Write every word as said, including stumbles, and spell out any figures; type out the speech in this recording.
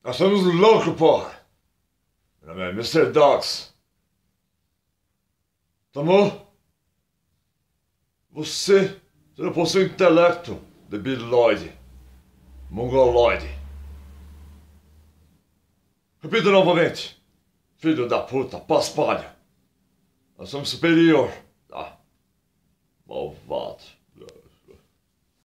Nós somos loucos, porra! Meu nome é mister Dogs. Tomou? Você, você não possui intelecto, debiloide, mongoloide. Repita novamente. Filho da puta, paspalho. Nós somos superior, tá? Malvado.